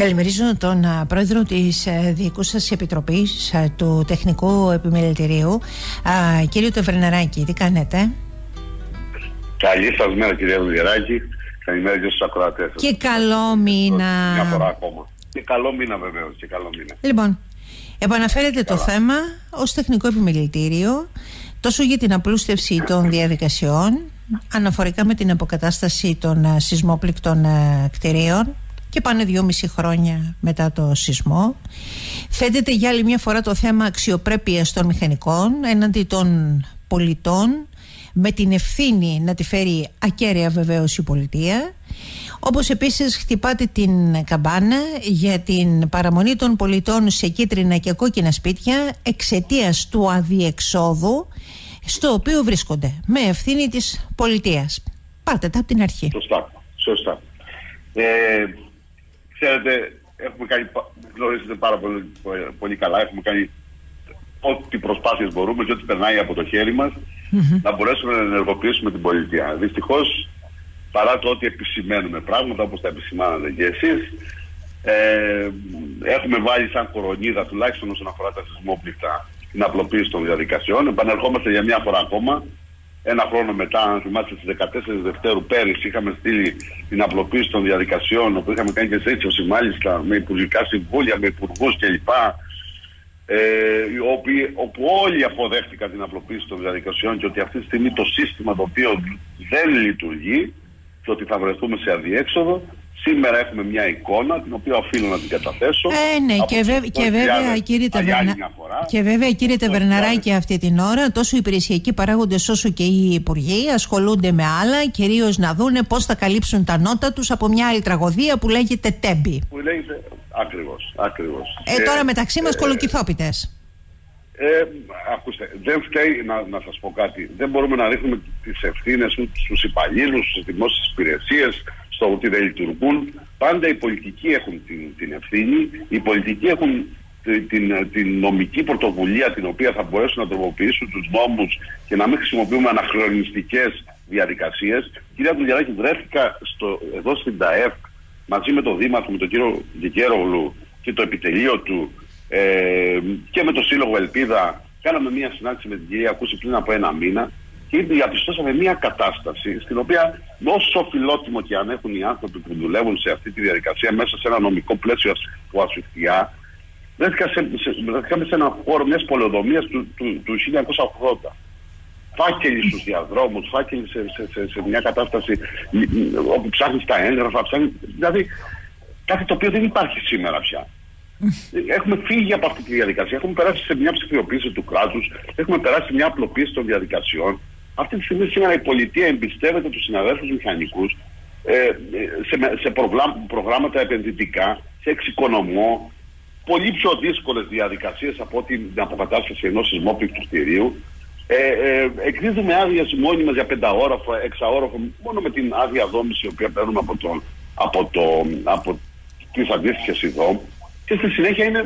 Καλημερίζω τον πρόεδρο της Διοικούσας Επιτροπής του Τεχνικού Επιμελητηρίου, κύριο Τεβερναράκη. Τι κάνετε? Καλή σας μέρα, κυρία Δουλγεράκη. Καλημέρα και στους ακροατές. Και καλό μήνα. Μια φορά ακόμα. Και καλό μήνα, βεβαίως. Και καλό μήνα. Λοιπόν, επαναφέρετε το θέμα ως Τεχνικό Επιμελητήριο τόσο για την απλούστευση των διαδικασιών αναφορικά με την αποκατάσταση των σεισμόπληκτων κτηρίων και πάνε 2,5 χρόνια μετά το σεισμό. Θέτεται για άλλη μια φορά το θέμα αξιοπρέπειας των μηχανικών έναντι των πολιτών, με την ευθύνη να τη φέρει ακέραια βεβαίως η πολιτεία. Όπως επίσης χτυπάτε την καμπάνα για την παραμονή των πολιτών σε κίτρινα και κόκκινα σπίτια εξαιτίας του αδιεξόδου στο οποίο βρίσκονται, με ευθύνη της πολιτείας. Πάρτε τα από την αρχή. Σωστά. Ξέρετε, έχουμε κάνει, γνωρίζετε πάρα πολύ καλά, έχουμε κάνει ό,τι προσπάθειες μπορούμε και ό,τι περνάει από το χέρι μας να μπορέσουμε να ενεργοποιήσουμε την πολιτεία. Δυστυχώς, παρά το ότι επισημαίνουμε πράγματα όπως τα επισημάνατε και εσείς, έχουμε βάλει σαν κορονίδα, τουλάχιστον όσον αφορά τα σεισμόπληκτα, την απλοποίηση των διαδικασιών. Επανερχόμαστε για μια φορά ακόμα. Ένα χρόνο μετά, αν θυμάστε, στις 14 Δευτέρου πέρυσι είχαμε στείλει την απλοποίηση των διαδικασιών, όπου είχαμε κάνει και σύντηση μάλιστα με υπουργικά συμβούλια, με υπουργούς κλπ. Όπου όλοι αποδέχτηκαν την απλοποίηση των διαδικασιών και ότι αυτή τη στιγμή το σύστημα το οποίο δεν λειτουργεί και ότι θα βρεθούμε σε αδιέξοδο. Σήμερα έχουμε μια εικόνα την οποία οφείλω να την καταθέσω. Ναι, και βέβαια κύριε Τεβερναράκη, αυτή την ώρα τόσο οι υπηρεσιακοί παράγοντες όσο και οι υπουργοί ασχολούνται με άλλα, κυρίως να δούνε πώς θα καλύψουν τα νότα τους από μια άλλη τραγωδία που λέγεται Τέμπη. Που λέγεται ακριβώς. Τώρα μεταξύ μας κολοκυθόπιτες. Ακούστε, δεν φταίει, να σας πω κάτι, δεν μπορούμε να ρίχνουμε τις ευθύνες στους υπαλλήλους, στις δημόσιες υπηρεσίες, στο ότι δεν λειτουργούν. Πάντα οι πολιτικοί έχουν την ευθύνη, οι πολιτικοί έχουν την νομική πρωτοβουλία την οποία θα μπορέσουν να τροποποιήσουν τους νόμους και να μην χρησιμοποιούμε αναχρονιστικές διαδικασίες. Κυρία Δουλγεράκη, βρέθηκα εδώ στην ΤΑΕΦ μαζί με τον Δήμαρχο, με τον κύριο Γεκέρογλου και το επιτελείο του και με το Σύλλογο Ελπίδα. Κάναμε μια συνάντηση με την κυρία Κούση πριν από ένα μήνα και διαπιστώσαμε μια κατάσταση στην οποία, όσο φιλότιμο και αν έχουν οι άνθρωποι που δουλεύουν σε αυτή τη διαδικασία μέσα σε ένα νομικό πλαίσιο που ασφιχτιά, βρέθηκαμε σε ένα χώρο μιας πολεοδομίας του 1980. Φάκελοι στους διαδρόμους, φάκελοι σε μια κατάσταση όπου ψάχνεις τα έγγραφα, δηλαδή κάτι το οποίο δεν υπάρχει σήμερα πια. Έχουμε φύγει από αυτή τη διαδικασία, έχουμε περάσει σε μια ψηφιοποίηση του κράτους, έχουμε περάσει σε μια απλοποίηση των διαδικασιών. Αυτή τη στιγμή σήμερα η πολιτεία εμπιστεύεται τους συναδέλφους μηχανικούς σε προγράμματα επενδυτικά, σε εξοικονομώ, πολύ πιο δύσκολες διαδικασίες από την αποκατάσταση ενός σεισμόπληκτου κτηρίου. Εκδίδουμε άδειες μόνιμες για 5όροφο, 6όροφο, μόνο με την άδεια δόμηση η οποία παίρνουμε από τις αντίστοιχες ΙΔΟΜ. Και στη συνέχεια είναι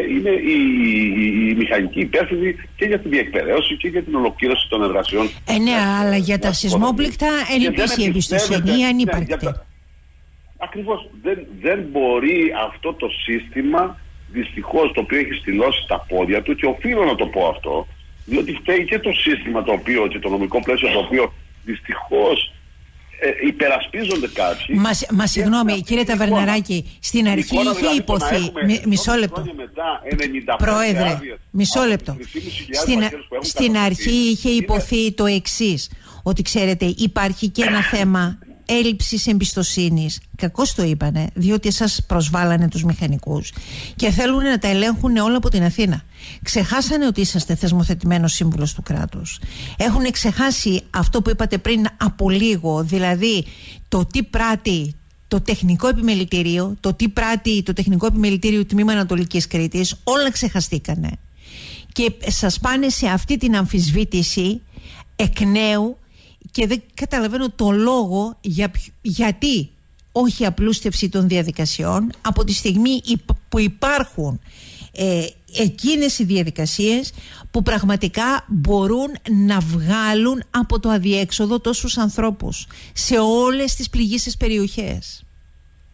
η μηχανική υπεύθυνη και για τη διεκπαιρέωση και για την ολοκλήρωση των εργασιών. Ναι, αλλά για τα σεισμόπληκτα ελπίσει η εμπιστοσύνη ανύπαρκτη. Ακριβώς. Δεν μπορεί αυτό το σύστημα, δυστυχώς, το οποίο έχει στυλώσει τα πόδια του, και οφείλω να το πω αυτό, διότι φταίει και το σύστημα το οποίο, και το νομικό πλαίσιο το οποίο δυστυχώς υπερασπίζονται κάποιοι. Μα συγγνώμη, κύριε Ταβερναράκη, στην αρχή είχε υποθεί. Μισό λεπτό. Πρόεδρε, μισό λεπτό. Στην αρχή είχε υποθεί το εξής, ότι ξέρετε, υπάρχει και ένα θέμα έλλειψης εμπιστοσύνης. Κακώς το είπανε, διότι σας προσβάλανε τους μηχανικούς και θέλουν να τα ελέγχουν όλα από την Αθήνα. Ξεχάσανε ότι είσαστε θεσμοθετημένος σύμβουλος του κράτους. Έχουν ξεχάσει αυτό που είπατε πριν από λίγο, δηλαδή το τι πράττει το Τεχνικό Επιμελητήριο, το τι πράττει το Τεχνικό Επιμελητήριο Τμήμα Ανατολικής Κρήτης. Όλα ξεχαστήκανε και σας πάνε σε αυτή την αμφισβήτηση εκ νέου. Και δεν καταλαβαίνω το λόγο γιατί όχι απλούστευση των διαδικασιών από τη στιγμή που υπάρχουν εκείνες οι διαδικασίες που πραγματικά μπορούν να βγάλουν από το αδιέξοδο τόσους ανθρώπους σε όλες τις πληγήσεις περιοχές.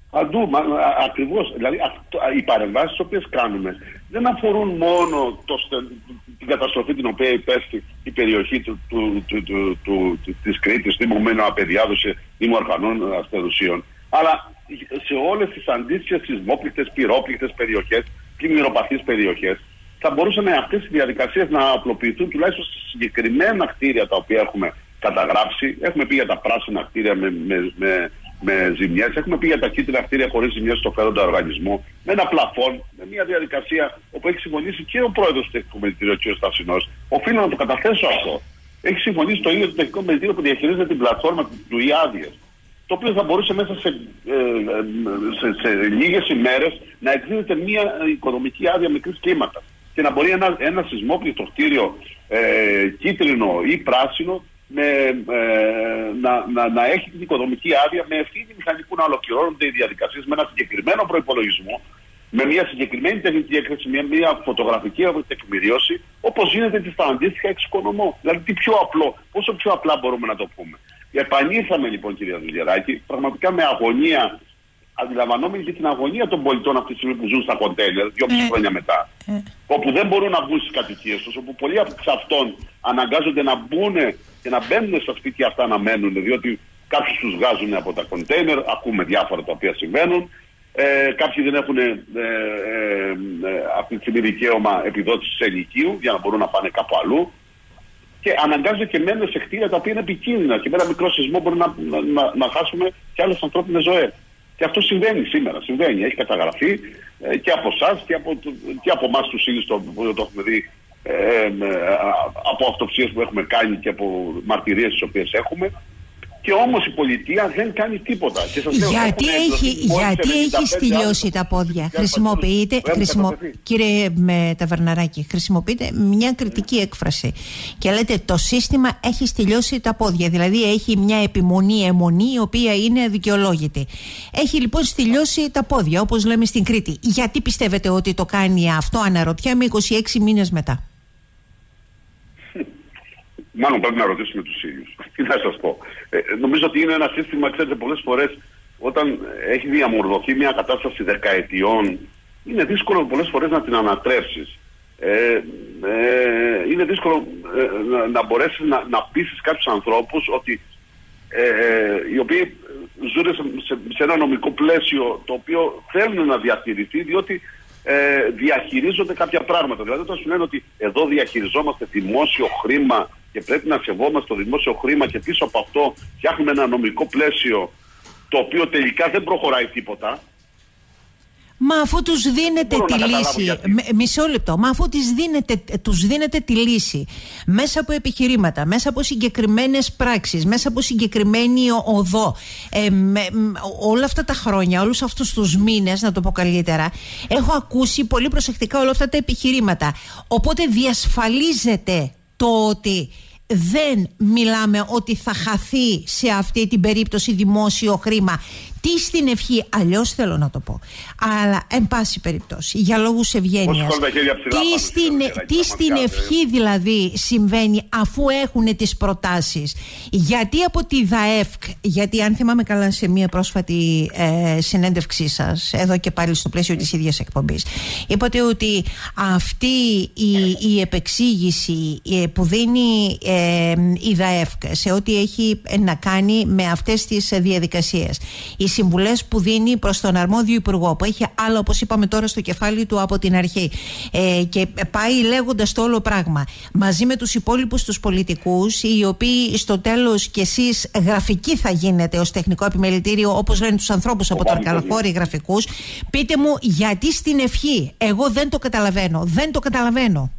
Ακριβώς. Δηλαδή οι παρεμβάσεις τις οποίες κάνουμε δεν αφορούν μόνο την καταστροφή την οποία υπέστη η περιοχή της Κρήτης, θυμωμένο απεδιάδοση Δήμου Αρφανών Αστερουσίων, αλλά σε όλες τις αντίστοιχες σεισμόπληκτες, πυρόπληκτες περιοχές, πλημμυροπαθείς περιοχές. Θα μπορούσαν αυτές οι διαδικασίες να απλοποιηθούν τουλάχιστον σε συγκεκριμένα κτίρια τα οποία έχουμε καταγράψει. Έχουμε πει για τα πράσινα κτίρια με ζημιές, έχουμε πει για τα κίτρινα κτίρια χωρίς ζημιές στο φέροντα οργανισμό, με ένα πλαφόν, με μια διαδικασία όπου έχει συμφωνήσει και ο πρόεδρος του Τεχνικού Μελητηρίου, ο κ. Σταυσινός. Οφείλω να το καταθέσω αυτό. Έχει συμφωνήσει το ίδιο το Τεχνικό Μελητήριο που διαχειρίζεται την πλατφόρμα του ΙΑΔΙΕΣ, το οποίο θα μπορούσε μέσα σε λίγες ημέρες να εκδίδεται μια οικονομική άδεια μικρής κλίμακας και να μπορεί ένα σεισμόπληκτο κτίριο κίτρινο ή πράσινο να έχει την οικονομική άδεια με ευθύνη μηχανικού να ολοκληρώνονται οι διαδικασίες με ένα συγκεκριμένο προϋπολογισμό, με μια συγκεκριμένη τεχνική έκθεση, μια φωτογραφική τεκμηρίωση, όπως γίνεται στα αντίστοιχα εξοικονομώ. Δηλαδή τι πιο απλό, πόσο πιο απλά μπορούμε να το πούμε. Επανήλθαμε λοιπόν, κυρία Δουλγεράκη, πραγματικά με αγωνία, αντιλαμβανόμενοι και την αγωνία των πολιτών αυτή τη στιγμή που ζουν στα κοντέινερ, 2,5 χρόνια μετά, όπου δεν μπορούν να μπουν στις κατοικίες τους, όπου πολλοί από αυτών αναγκάζονται να μπουν και να μπαίνουν στα σπίτια αυτά να μένουν, διότι κάποιοι τους βγάζουν από τα κοντέινερ, ακούμε διάφορα τα οποία συμβαίνουν, κάποιοι δεν έχουν αυτή τη στιγμή δικαίωμα επιδότησης ενοικίου για να μπορούν να πάνε κάπου αλλού. Και αναγκάζονται και μένουν σε κτίρια τα οποία είναι επικίνδυνα και με ένα μικρό σεισμό μπορεί να χάσουμε και άλλες ανθρώπινες ζωές. Και αυτό συμβαίνει σήμερα. Συμβαίνει. Έχει καταγραφεί και από εσάς και από εμάς τους ίδιους το έχουμε δει από αυτοψίες που έχουμε κάνει και από μαρτυρίες τις οποίες έχουμε. Και όμως η πολιτεία δεν κάνει τίποτα. Και σας λέω, γιατί έχει στυλιώσει τα πόδια. Κύριε Ταβερναράκη, χρησιμοποιείτε μια κριτική έκφραση και λέτε το σύστημα έχει στυλιώσει τα πόδια. Δηλαδή έχει μια αιμονή η οποία είναι αδικαιολόγητη. Έχει λοιπόν στυλιώσει τα πόδια, όπως λέμε στην Κρήτη. Γιατί πιστεύετε ότι το κάνει αυτό, αναρωτιέμαι, 26 μήνες μετά? Μάλλον πρέπει να ρωτήσουμε τους ίδιους. Τι να σας πω. Νομίζω ότι είναι ένα σύστημα, ξέρετε, πολλές φορές όταν έχει διαμορφωθεί μια κατάσταση δεκαετιών, είναι δύσκολο πολλές φορές να την ανατρέψεις. Είναι δύσκολο να μπορέσεις να πείσεις κάποιους ανθρώπους ότι οι οποίοι ζουν σε ένα νομικό πλαίσιο το οποίο θέλουν να διατηρηθεί, διότι διαχειρίζονται κάποια πράγματα. Δηλαδή όταν σου λένε ότι εδώ διαχειριζόμαστε δημόσιο χρήμα και πρέπει να σεβόμαστε το δημόσιο χρήμα και πίσω από αυτό φτιάχνουμε ένα νομικό πλαίσιο το οποίο τελικά δεν προχωράει τίποτα. Μα αφού τους δίνετε τη λύση, μισό λεπτό, μα αφού τους δίνετε τη λύση μέσα από επιχειρήματα, μέσα από συγκεκριμένες πράξεις, μέσα από συγκεκριμένη οδό, όλα αυτά τα χρόνια, όλους αυτούς τους μήνες, να το πω καλύτερα, έχω ακούσει πολύ προσεκτικά όλα αυτά τα επιχειρήματα. Οπότε διασφαλίζεται το ότι δεν μιλάμε ότι θα χαθεί σε αυτή την περίπτωση δημόσιο χρήμα. Τι στην ευχή, αλλιώς θέλω να το πω, αλλά εν πάση περιπτώσει, για λόγους ευγένειας, τι στην ευχή δηλαδή συμβαίνει αφού έχουν τις προτάσεις? Γιατί από τη ΔΑΕΦΚ, γιατί αν θυμάμαι καλά σε μια πρόσφατη συνέντευξή σας, εδώ και πάλι στο πλαίσιο της ίδιας εκπομπής, είπατε ότι αυτή η επεξήγηση που δίνει η ΔΑΕΦΚ σε ό,τι έχει να κάνει με αυτές τις διαδικασίες, οι συμβουλές που δίνει προς τον αρμόδιο υπουργό, που έχει άλλο, όπως είπαμε τώρα, στο κεφάλι του από την αρχή, και πάει λέγοντας το όλο πράγμα μαζί με τους υπόλοιπους τους πολιτικούς, οι οποίοι στο τέλος κι εσείς γραφικοί θα γίνετε ως τεχνικό επιμελητήριο, όπως λένε τους ανθρώπους από το Αρκαλοχώρι γραφικούς. Πείτε μου, γιατί στην ευχή? Εγώ δεν το καταλαβαίνω.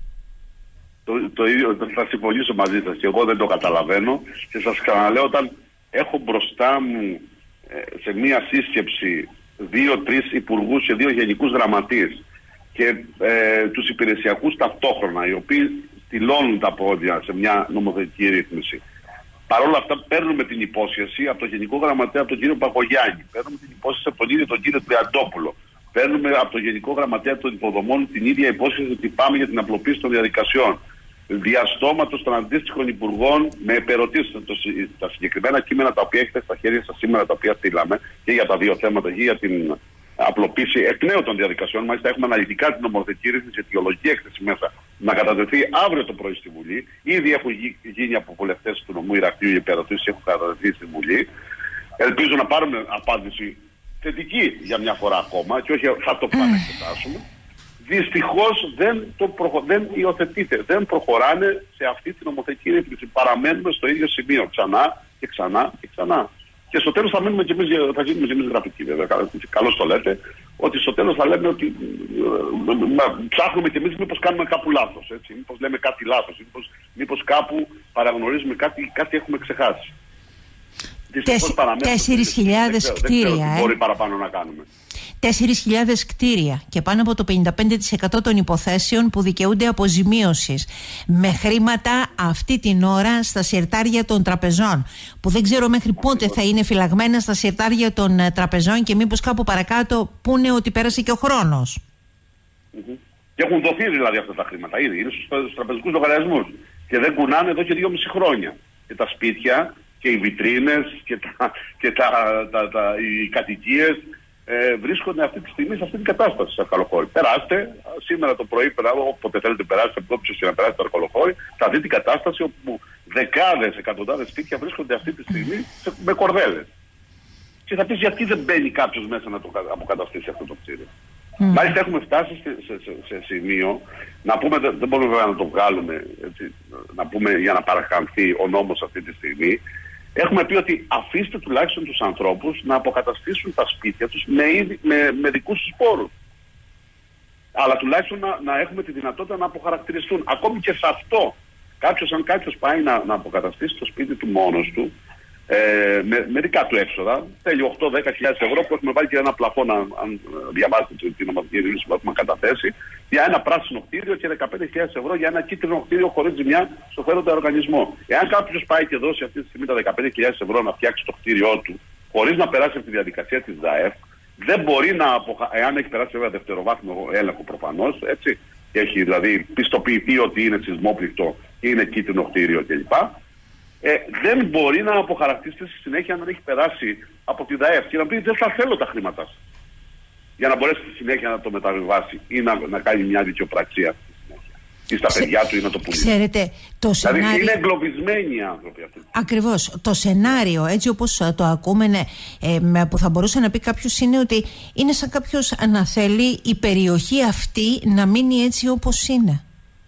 Το ίδιο θα συμφωνήσω μαζί σας, και εγώ δεν το καταλαβαίνω, και σας ξαναλέω, όταν έχω μπροστά μου σε μία σύσκεψη 2-3 υπουργούς και 2 γενικούς γραμματείς και τους υπηρεσιακούς ταυτόχρονα, οι οποίοι στυλώνουν τα πόδια σε μια νομοθετική ρύθμιση. Παρ' όλα αυτά παίρνουμε την υπόσχεση από τον Γενικό Γραμματέα, από τον κύριο Παγωγιάννη, παίρνουμε την υπόσχεση από τον ίδιο τον κύριο Τριαντόπουλο, παίρνουμε από τον Γενικό Γραμματέα των Υποδομών την ίδια υπόσχεση ότι πάμε για την απλοποίηση των διαδικασιών. διαστόματος των αντίστοιχων υπουργών με επερωτήσεις. Τα συγκεκριμένα κείμενα τα οποία έχετε στα χέρια σας σήμερα, τα οποία στείλαμε και για τα δύο θέματα και για την απλοποίηση εκ νέου των διαδικασιών. Μάλιστα, έχουμε αναλυτικά την νομοθετική ρύθμιση, αιτιολογική έκθεση μέσα να κατατεθεί αύριο το πρωί στη Βουλή. Ήδη έχουν γίνει από βουλευτές του νομού Ηρακλείου οι επερωτήσεις, έχουν κατατεθεί στη Βουλή. Ελπίζω να πάρουμε απάντηση θετική για μια φορά ακόμα και όχι θα το επανεξετάσουμε. Δυστυχώς δεν υιοθετείται, δεν προχωράνε σε αυτή την νομοθετική ρύθμιση. Παραμένουμε στο ίδιο σημείο ξανά και ξανά και ξανά. Και στο τέλος θα μείνουμε και εμείς, θα γίνουμε και εμείς γραφικοί, βέβαια. Καλώς το λέτε, ότι στο τέλος θα λέμε ότι ψάχνουμε και εμείς μήπως κάνουμε κάπου λάθος. Έτσι, μήπως λέμε κάτι λάθος, μήπως κάπου παραγνωρίζουμε κάτι έχουμε ξεχάσει. 4.000 κτίρια. Δεν μπορεί παραπάνω να κάνουμε. 4.000 κτίρια και πάνω από το 55% των υποθέσεων που δικαιούνται αποζημίωσης με χρήματα αυτή την ώρα στα συρτάρια των τραπεζών, που δεν ξέρω μέχρι πότε θα είναι φυλαγμένα στα συρτάρια των τραπεζών και μήπως κάπου παρακάτω πούνε ότι πέρασε και ο χρόνος. Και έχουν δοθεί δηλαδή αυτά τα χρήματα ήδη, είναι στους τραπεζικούς λογαριασμούς και δεν κουνάνε εδώ και 2,5 χρόνια. Και τα σπίτια και οι βιτρίνες και οι κατοικίες βρίσκονται αυτή τη στιγμή σε αυτή την κατάσταση στο Αρκαλοχώρι. Περάστε, σήμερα το πρωί, όποτε θέλετε περάσετε, όποιος και να περάσετε στο Αρκαλοχώρι, θα δείτε την κατάσταση όπου δεκάδες, εκατοντάδες σπίτια βρίσκονται αυτή τη στιγμή με κορδέλες. Και θα πεις γιατί δεν μπαίνει κάποιος μέσα να το αποκαταστήσει αυτό το κτίριο. Μάλιστα έχουμε φτάσει σε σημείο να πούμε, δεν μπορούμε βέβαια να το βγάλουμε έτσι, να πούμε για να παρακαμφθεί ο νόμος αυτή τη στιγμή. Έχουμε πει ότι αφήστε τουλάχιστον τους ανθρώπους να αποκαταστήσουν τα σπίτια τους με δικούς τους πόρους. Αλλά τουλάχιστον να έχουμε τη δυνατότητα να αποχαρακτηριστούν. Ακόμη και σε αυτό, αν κάποιος πάει να αποκαταστήσει το σπίτι του μόνος του, με δικά του έξοδα, θέλει 8-10 χιλιάδες ευρώ που έχουμε βάλει και ένα πλαφόν, αν διαβάσετε την νομοθετική ρύθμιση που έχουμε καταθέσει, για ένα πράσινο κτίριο και 15.000 ευρώ για ένα κίτρινο κτίριο χωρίς ζημιά στο φέροντα οργανισμό. Εάν κάποιος πάει και δώσει αυτή τη στιγμή τα 15.000 ευρώ να φτιάξει το κτίριό του, χωρίς να περάσει από τη διαδικασία της ΔΑΕΦ, δεν μπορεί να εάν έχει περάσει βέβαια δευτεροβάθμιο έλεγχο προφανώς, έτσι, και έχει δηλαδή πιστοποιηθεί ότι είναι σεισμόπληκτο ή είναι κίτρινο κτίριο κλπ. Δεν μπορεί να αποχαρακτήσει στη συνέχεια αν έχει περάσει από τη ΔΑΕΦ και να πει δεν θα θέλω τα χρήματά σας, για να μπορέσει στη συνέχεια να το μεταβιβάσει ή να κάνει μια δικαιοπραξία ή στα παιδιά του ή να το πουλήσει. Ξέρετε, το σενάριο... Δηλαδή είναι εγκλωβισμένοι οι άνθρωποι αυτοί. Ακριβώς. Το σενάριο, έτσι όπως το ακούμε, που θα μπορούσε να πει κάποιος, είναι ότι είναι σαν κάποιος να θέλει η περιοχή αυτή να μείνει έτσι όπως είναι.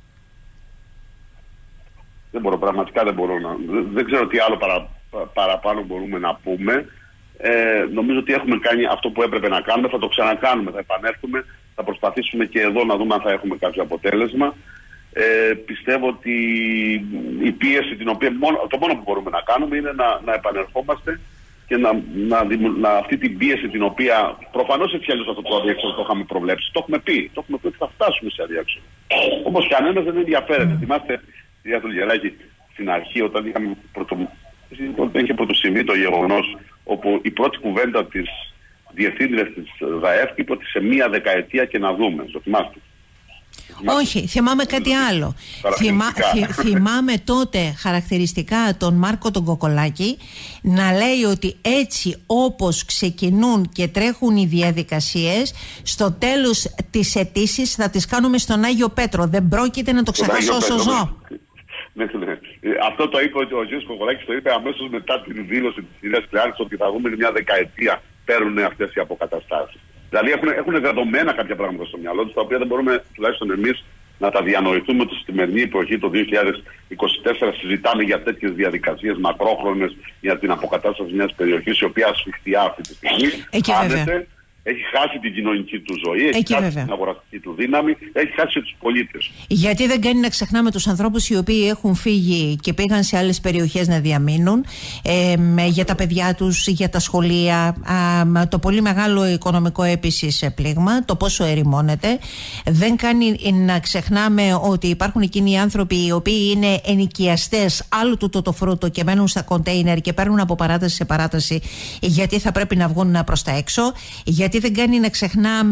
Πραγματικά δεν ξέρω τι άλλο παραπάνω μπορούμε να πούμε. Νομίζω ότι έχουμε κάνει αυτό που έπρεπε να κάνουμε, θα το ξανακάνουμε, θα επανέλθουμε, θα προσπαθήσουμε και εδώ να δούμε αν θα έχουμε κάποιο αποτέλεσμα. Πιστεύω ότι η πίεση την οποία το μόνο που μπορούμε να κάνουμε είναι να επανερχόμαστε και αυτή την πίεση την οποία προφανώς έτσι αλλιώς αυτό το αδιέξοδο το είχαμε προβλέψει, το έχουμε πει ότι θα φτάσουμε σε αδιέξοδο. Όμως κανένας δεν ενδιαφέρεται. Θυμάστε, κυρία Τουλγεράκη, στην αρχή όταν είχε πρωτοσυμβεί το γεγονός όπου η πρώτη κουβέντα της διευθύντριας της ΔΑΕΦ είπε ότι σε μία δεκαετία και να δούμε. Το θυμάστε? Όχι, θυμάμαι κάτι άλλο. Θυμάμαι τότε χαρακτηριστικά τον Μάρκο τον Κοκολάκη να λέει ότι έτσι όπως ξεκινούν και τρέχουν οι διαδικασίες, στο τέλος της αιτήσης θα τις κάνουμε στον Άγιο Πέτρο. Δεν πρόκειται να το ξεχάσω όσο ζω. Ναι. Αυτό το είπε ο κ. Κοκολάκης, το είπε αμέσως μετά την δήλωση της κυρίας Κλεάνης ότι θα δούμε μια δεκαετία παίρνουν αυτές οι αποκαταστάσεις. Δηλαδή έχουν δεδομένα κάποια πράγματα στο μυαλό τους, τα οποία δεν μπορούμε τουλάχιστον εμείς να τα διανοηθούμε ότι στη σημερινή εποχή το 2024 συζητάμε για τέτοιες διαδικασίες μακρόχρονες για την αποκατάσταση μιας περιοχής η οποία ασφιχτιά αυτή τη στιγμή. Έχει χάσει την κοινωνική του ζωή, έχει χάσει την αγοραστική του δύναμη, έχει χάσει τους πολίτες. Γιατί δεν κάνει να ξεχνάμε τους ανθρώπους οι οποίοι έχουν φύγει και πήγαν σε άλλες περιοχές να διαμείνουν, για τα παιδιά τους, για τα σχολεία, το πολύ μεγάλο οικονομικό επίσης πλήγμα, το πόσο ερημώνεται. Δεν κάνει να ξεχνάμε ότι υπάρχουν εκείνοι οι άνθρωποι οι οποίοι είναι ενοικιαστές άλλου του το φρούτο και μένουν στα κοντέινερ και παίρνουν από παράταση σε παράταση γιατί θα πρέπει να βγουν προς τα έξω. Γιατί δεν κάνει να ξεχνάμε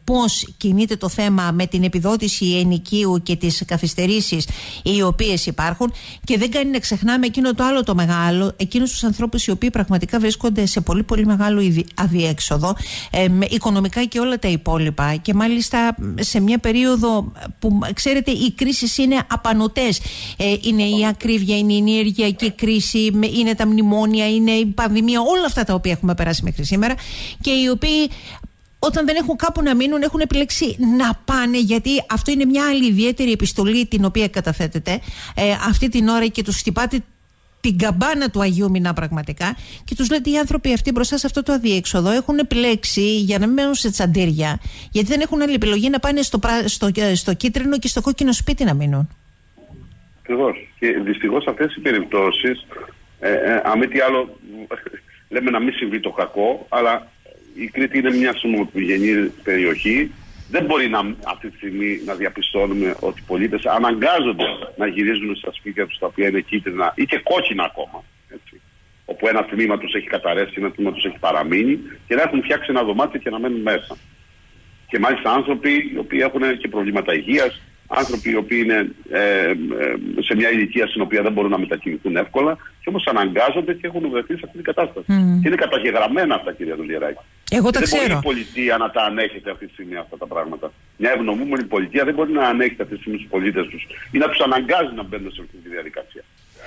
πώς κινείται το θέμα με την επιδότηση ενοικίου και τις καθυστερήσεις οι οποίες υπάρχουν, και δεν κάνει να ξεχνάμε εκείνο το άλλο το μεγάλο, εκείνους τους ανθρώπους οι οποίοι πραγματικά βρίσκονται σε πολύ πολύ μεγάλο αδιέξοδο, οικονομικά και όλα τα υπόλοιπα, και μάλιστα σε μια περίοδο που ξέρετε οι κρίσεις είναι απανωτές. Είναι η ακρίβεια, είναι η ενεργειακή κρίση, είναι τα μνημόνια, είναι η πανδημία, όλα αυτά τα οποία έχουμε περάσει μέχρι σήμερα, και οι οποίοι όταν δεν έχουν κάπου να μείνουν έχουν επιλέξει να πάνε, γιατί αυτό είναι μια άλλη ιδιαίτερη επιστολή την οποία καταθέτεται αυτή την ώρα και τους χτυπάτε την καμπάνα του Αγίου Μηνά πραγματικά, και τους λέτε οι άνθρωποι αυτοί μπροστά σε αυτό το αδιέξοδο έχουν επιλέξει για να μην μένουν σε τσαντήρια, γιατί δεν έχουν άλλη επιλογή να πάνε στο κίτρινο και στο κόκκινο σπίτι να μείνουν. Ακριβώς. Και δυστυχώς αυτές οι περιπτώσεις, αν μη τι άλλο, λέμε να μην συμβεί το κακό, αλλά η Κρήτη είναι μια ομογενή περιοχή. Δεν μπορεί αυτή τη στιγμή να διαπιστώνουμε ότι οι πολίτες αναγκάζονται να γυρίζουν στα σπίτια τους τα οποία είναι κίτρινα ή και κόκκινα ακόμα. Έτσι. Όπου ένα τμήμα τους έχει καταρρεύσει, ένα τμήμα τους έχει παραμείνει, και να έχουν φτιάξει ένα δωμάτιο και να μένουν μέσα. Και μάλιστα άνθρωποι οι οποίοι έχουν και προβλήματα υγείας, άνθρωποι οι οποίοι είναι σε μια ηλικία στην οποία δεν μπορούν να μετακινηθούν εύκολα, και όμως αναγκάζονται και έχουν βρεθεί σε αυτή την κατάσταση. Και είναι καταγεγραμμένα αυτά, κυρία Δουλιεράκη. Εγώ τα ξέρω. Δεν μπορεί η πολιτεία να τα ανέχεται αυτή τη στιγμή αυτά τα πράγματα. Μια ευνομούμενη πολιτεία δεν μπορεί να ανέχεται αυτή τη στιγμή τους πολίτες τους ή να τους αναγκάζει να μπαίνουν σε αυτή τη διαδικασία.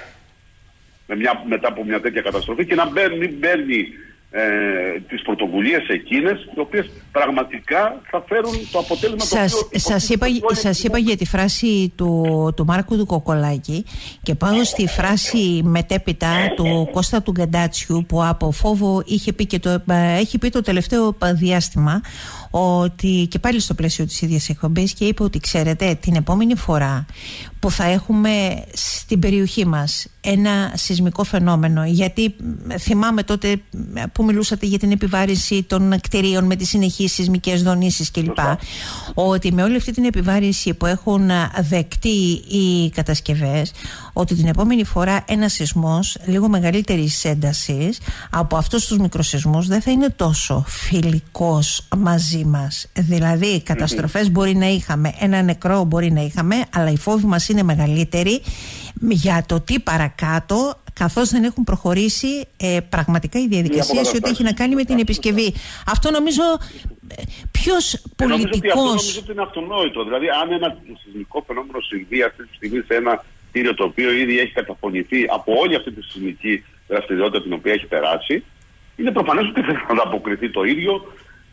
Μετά από μια τέτοια καταστροφή, και να μπαίνει τις πρωτοβουλίες εκείνες οι οποίες πραγματικά θα φέρουν το αποτέλεσμα. Σας είπα για τη φράση του Μάρκου του Κοκολάκη, και πάω στη φράση μετέπειτα του Κώστα του Γκαντάτσιου, που από φόβο έχει πει το τελευταίο διάστημα, ότι, και πάλι στο πλαίσιο της ίδιας εκπομπής, και είπε ότι ξέρετε, την επόμενη φορά που θα έχουμε στην περιοχή μας ένα σεισμικό φαινόμενο, γιατί θυμάμαι τότε που μιλούσατε για την επιβάρυνση των κτηρίων με τις συνεχείς σεισμικές δονήσεις κλπ, ότι με όλη αυτή την επιβάρυνση που έχουν δεκτεί οι κατασκευές, ότι την επόμενη φορά ένα σεισμός λίγο μεγαλύτερης έντασης από αυτούς τους μικροσεισμούς δεν θα είναι τόσο φιλικός μαζί μας. Δηλαδή καταστροφές μπορεί να είχαμε, ένα νεκρό μπορεί να είχαμε, αλλά οι φόβοι μας είναι μεγαλύτεροι για το τι παρακάτω, καθώς δεν έχουν προχωρήσει πραγματικά οι διαδικασίες ό,τι έχει να κάνει με την επισκευή. Αυτό νομίζω ποιος πολιτικός... Νομίζω ότι είναι αυτονόητο. Δηλαδή αν ένα σεισμικό φαινόμενο συμβεί αυτή τη στιγμή σε ένα κτίριο το οποίο ήδη έχει καταπονηθεί από όλη αυτή τη σεισμική δραστηριότητα την οποία έχει περάσει, είναι προφανές ότι δεν θα ανταποκριθεί το ίδιο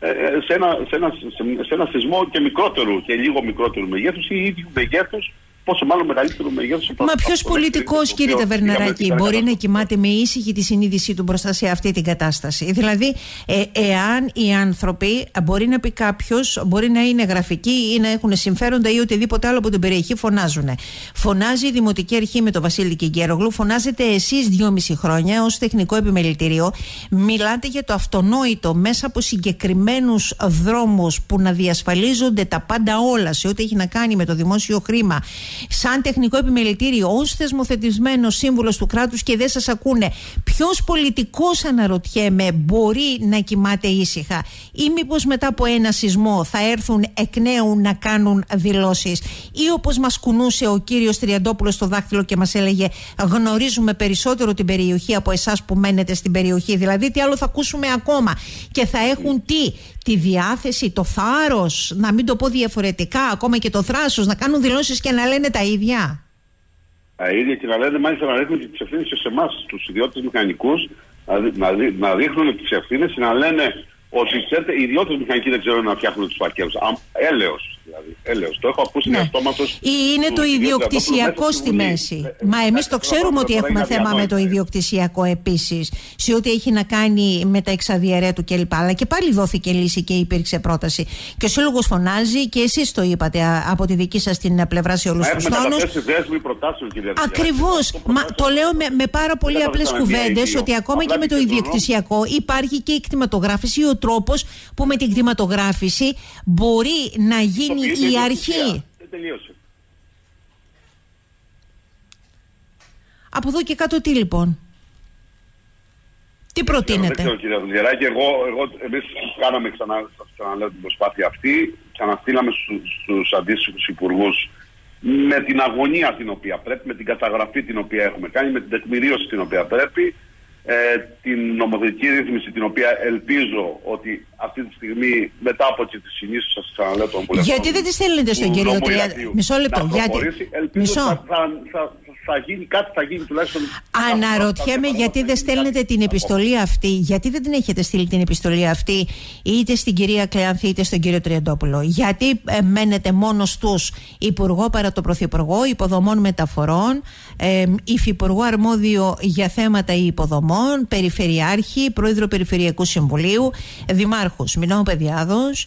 σε ένα σεισμό και μικρότερου και λίγο μικρότερου μεγέθους ή ίδιου μεγέθους, πόσο μάλλον μεγαλύτερο μεγέθους. Μα ποιος πολιτικός, κύριε Ταβερναράκη, μπορεί να κοιμάται με ήσυχη τη συνείδησή του μπροστά σε αυτή την κατάσταση? Δηλαδή, εάν οι άνθρωποι, μπορεί να πει κάποιος, μπορεί να είναι γραφικοί ή να έχουν συμφέροντα ή οτιδήποτε άλλο από την περιοχή, φωνάζουν. Φωνάζει η Δημοτική Αρχή με τον Βασίλη Κιγκέρογλου, φωνάζετε εσείς 2,5 χρόνια ως τεχνικό επιμελητήριο. Μιλάτε για το αυτονόητο μέσα από συγκεκριμένους δρόμους που να διασφαλίζονται τα πάντα όλα σε ό,τι έχει να κάνει με το δημόσιο χρήμα. Σαν τεχνικό επιμελητήριο, ως θεσμοθετημένος σύμβουλος του κράτους, και δεν σας ακούνε. Ποιος πολιτικός, αναρωτιέμαι, μπορεί να κοιμάται ήσυχα? Ή μήπως μετά από ένα σεισμό θα έρθουν εκ νέου να κάνουν δηλώσεις? Ή όπως μας κουνούσε ο κύριος Τριαντόπουλος στο δάχτυλο και μας έλεγε γνωρίζουμε περισσότερο την περιοχή από εσάς που μένετε στην περιοχή? Δηλαδή τι άλλο θα ακούσουμε ακόμα? Και θα έχουν τη διάθεση, το θάρρος, να μην το πω διαφορετικά, ακόμα και το θράσος, να κάνουν δηλώσεις και να λένε τα ίδια? Τα ίδια, και να λένε, μάλιστα να ρίχνουν τις ευθύνες σε εμάς, τους ιδιώτες μηχανικούς, να ρίχνουν τις ευθύνες και να λένε ότι ξέρετε, οι ιδιώτες μηχανικοί δεν ξέρουν να φτιάχνουν τους φακέλους. Έλεος, δηλαδή. Έλεος. Το έχω ακούσει διαστόματος. Είναι το ιδιοκτησιακό στη μέση. Μα εμείς το ξέρουμε ότι έχουμε θέμα με το ιδιοκτησιακό επίσης, σε ό,τι έχει να κάνει με τα εξαδιαιρέτου κλπ. Αλλά και πάλι δόθηκε λύση και υπήρξε πρόταση. Και ο Σύλλογος φωνάζει, και εσείς το είπατε από τη δική σας την πλευρά σε όλους τους τόνους. Ακριβώς. Το λέω με πάρα πολύ απλές κουβέντες, ότι ακόμα και με το ιδιοκτησιακό υπάρχει και η κτηματογράφηση, ο τρόπος που με την κτηματογράφηση μπορεί να γίνει η αρχή. Από εδώ και κάτω τι λοιπόν? Τι προτείνετε? Δεν ξέρω, κύριε Δουλγεράκη, εμείς κάναμε ξαναλέω την προσπάθεια αυτή, ξαναστήλαμε στους αντίστοιχους υπουργούς με την αγωνία την οποία πρέπει, με την καταγραφή την οποία έχουμε κάνει, με την τεκμηρίωση την οποία πρέπει, την νομοθετική ρύθμιση την οποία ελπίζω ότι αυτή τη στιγμή μετά από τις συνήθειες σας ξαναλέω των βουλευτών. Γιατί δεν τη στέλνετε στον κύριο Τριαντόπουλο? Μισό λεπτό. Ελπίζω θα γίνει κάτι, θα γίνει τουλάχιστον. Αναρωτιέμαι γιατί δεν στέλνετε την επιστολή αυτή, γιατί δεν την έχετε στείλει την επιστολή αυτή είτε στην κυρία Κλεάνθη είτε στον κύριο Τριαντόπουλο? Γιατί μένετε μόνο στους υπουργό παρά το πρωθυπουργό υποδομών μεταφορών, υφυπουργό αρμόδιο για θέματα υποδομών, περιφερειάρχη, πρόεδρο Περιφερειακού Συμβουλίου, δημάρχους Μινώου Παιδιάδος,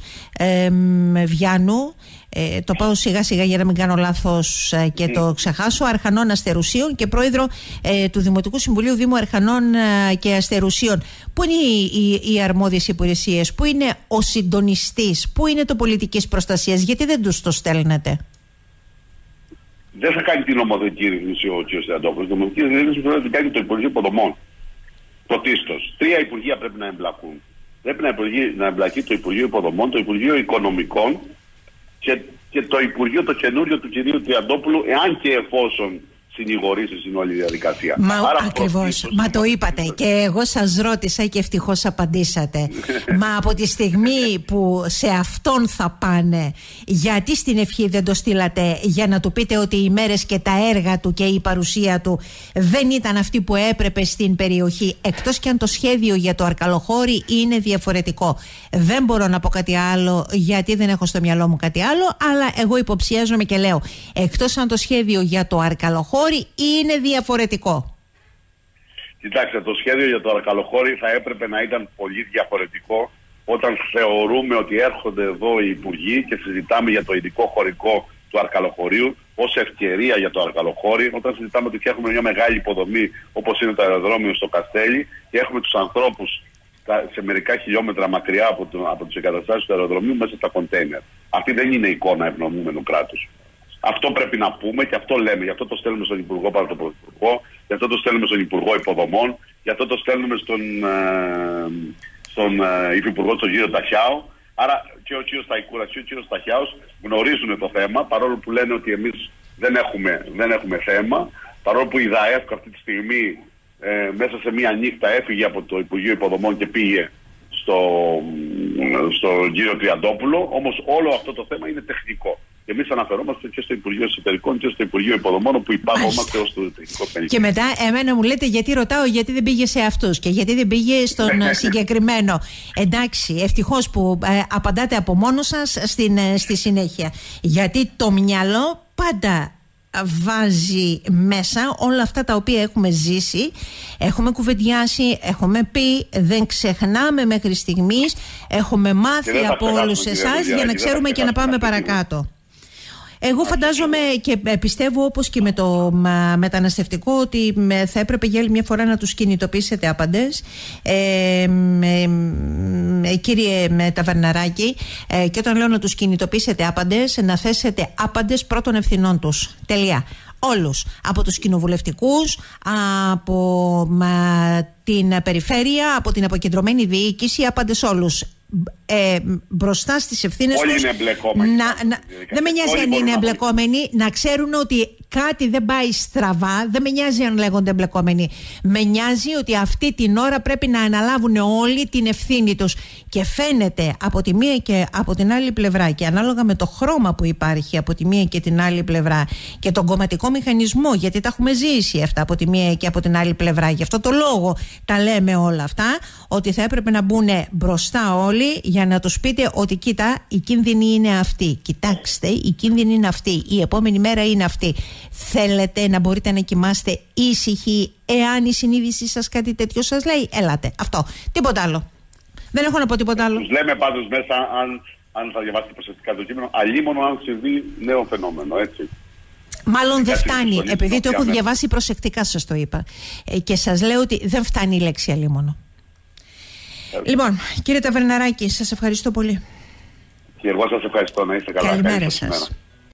Βιάνου, το πάω σιγά σιγά για να μην κάνω λάθος και το ξεχάσω, Αρχανών Αστερουσίων και πρόεδρο του Δημοτικού Συμβουλίου Δήμου Αρχανών και Αστερουσίων. Πού είναι οι αρμόδιες υπηρεσίες, πού είναι ο συντονιστής, πού είναι το πολιτικής προστασίας, γιατί δεν τους το στέλνετε? Δεν θα κάνει την νομοθετική ρύθμιση ο κ. Τριαντόπουλος. Η νομοθετική ρύθμιση πρέπει να την κάνει το Υπουργείο Υποδομών. Πρωτίστως. 3 υπουργεία πρέπει να εμπλακούν. Πρέπει να εμπλακεί το Υπουργείο Υποδομών, το Υπουργείο Οικονομικών και το Υπουργείο το καινούριο του κυρίου Τριαντόπουλου, εάν και εφόσον συνηγορήσει στην όλη διαδικασία. Ακριβώς. Μα το είπατε και εγώ σας ρώτησα και ευτυχώς απαντήσατε. Μα από τη στιγμή που σε αυτόν θα πάνε, γιατί στην ευχή δεν το στείλατε για να του πείτε ότι οι μέρες και τα έργα του και η παρουσία του δεν ήταν αυτή που έπρεπε στην περιοχή, εκτός και αν το σχέδιο για το Αρκαλοχώρι είναι διαφορετικό? Δεν μπορώ να πω κάτι άλλο γιατί δεν έχω στο μυαλό μου κάτι άλλο, αλλά εγώ υποψιάζομαι και λέω, εκτός αν το σχέδιο για το Αρκαλοχώρι είναι διαφορετικό. Κοιτάξτε, το σχέδιο για το Αρκαλοχώρι θα έπρεπε να ήταν πολύ διαφορετικό όταν θεωρούμε ότι έρχονται εδώ οι υπουργοί και συζητάμε για το ειδικό χωρικό του Αρκαλοχωρίου ως ευκαιρία για το Αρκαλοχώρι, όταν συζητάμε ότι έχουμε μια μεγάλη υποδομή όπως είναι το αεροδρόμιο στο Καστέλι και έχουμε τους ανθρώπους σε μερικά χιλιόμετρα μακριά από τις εγκαταστάσεις του αεροδρομίου μέσα στα κοντέινερ. Αυτή δεν είναι εικόνα ευνοούμενου κράτους. Αυτό πρέπει να πούμε και αυτό λέμε. Γι' αυτό το στέλνουμε στον Υπουργό παρά τον Πρωθυπουργό, γι' αυτό το στέλνουμε στον Υπουργό Υποδομών, γι' αυτό το στέλνουμε στον Υφυπουργό, τον κύριο Ταχιάου. Άρα και ο κύριος Σταϊκούρας και ο κύριος Ταχιάους γνωρίζουν το θέμα, παρόλο που λένε ότι εμείς δεν έχουμε θέμα, παρόλο που η ΔΑΕΦ αυτή τη στιγμή μέσα σε μία νύχτα έφυγε από το Υπουργείο Υποδομών και πήγε στον κύριο Τριαντόπουλο, όμως όλο αυτό το θέμα είναι τεχνικό. Και εμείς αναφερόμαστε και στο Υπουργείο Εσωτερικών και στο Υπουργείο Υποδομών, όπου υπάρχομαστε ως το τεχνικό περιοχή. Και μετά εμένα μου λέτε γιατί ρωτάω, γιατί δεν πήγε σε αυτούς και γιατί δεν πήγε στον συγκεκριμένο. Εντάξει, ευτυχώς που απαντάτε από μόνο σας στη συνέχεια. Γιατί το μυαλό πάντα βάζει μέσα όλα αυτά τα οποία έχουμε ζήσει, έχουμε κουβεντιάσει, έχουμε πει, δεν ξεχνάμε μέχρι στιγμής, έχουμε μάθει από όλους εσάς για να ξέρουμε και να πάμε παρακάτω. Εγώ φαντάζομαι και πιστεύω, όπως και με το μεταναστευτικό, ότι θα έπρεπε για άλλη μια φορά να τους κινητοποιήσετε άπαντες, κύριε Ταβερναράκη, και όταν λέω να τους κινητοποιήσετε άπαντες, να θέσετε άπαντες πρώτων ευθυνών τους. Τελεία. Όλους. Από τους κοινοβουλευτικούς, από την περιφέρεια, από την αποκεντρωμένη διοίκηση, άπαντες όλους. Μπροστά στις ευθύνες τους. Όλοι είναι εμπλεκόμενοι. Δεν με νοιάζει αν είναι εμπλεκόμενοι, να ξέρουν ότι κάτι δεν πάει στραβά. Δεν με νοιάζει αν λέγονται εμπλεκόμενοι. Με νοιάζει ότι αυτή την ώρα πρέπει να αναλάβουν όλοι την ευθύνη τους. Και φαίνεται από τη μία και από την άλλη πλευρά, και ανάλογα με το χρώμα που υπάρχει από τη μία και την άλλη πλευρά και τον κομματικό μηχανισμό, γιατί τα έχουμε ζήσει αυτά από τη μία και από την άλλη πλευρά. Γι' αυτό το λόγο τα λέμε όλα αυτά, ότι θα έπρεπε να μπουν μπροστά όλοι για να τους πείτε ότι κοίτα, η κίνδυνη είναι αυτή. Κοιτάξτε, η κίνδυνη είναι αυτή. Η επόμενη μέρα είναι αυτή. Θέλετε να μπορείτε να κοιμάστε ήσυχοι εάν η συνείδησή σας κάτι τέτοιο σας λέει? Ελάτε. Αυτό. Τίποτα άλλο. Δεν έχω να πω τίποτα άλλο. Τους λέμε πάντως μέσα, αν θα διαβάσετε προσεκτικά το κείμενο, αλίμονο αν συμβεί νέο φαινόμενο, έτσι. Μάλλον δεν φτάνει. Επειδή το έχω διαβάσει προσεκτικά, σας το είπα. Και σας λέω ότι δεν φτάνει η λέξη αλίμονο. Λοιπόν, κύριε Ταβερναράκη, σας ευχαριστώ πολύ. Και εγώ σας ευχαριστώ. Να είστε καλά. Καλημέρα σας.